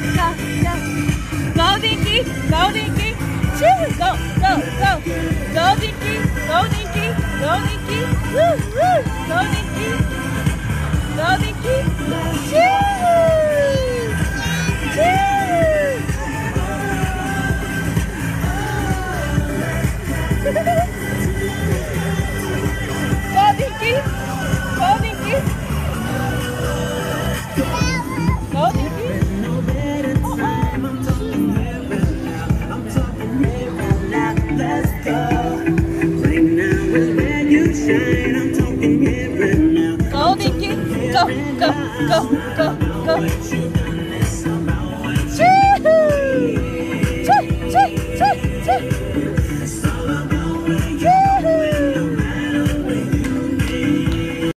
go, go. Go, Dinky, go, Dinky. Choo, go, go, go. Go, Dinky, go, Dinky, go, Dinky. Woo, woo. Go, Dinky. Go, Dinky. Choo, choo. Go, Dinky. Go, Dinky. Go, Dinky. Go, Dinky. Go, go, go, go, go.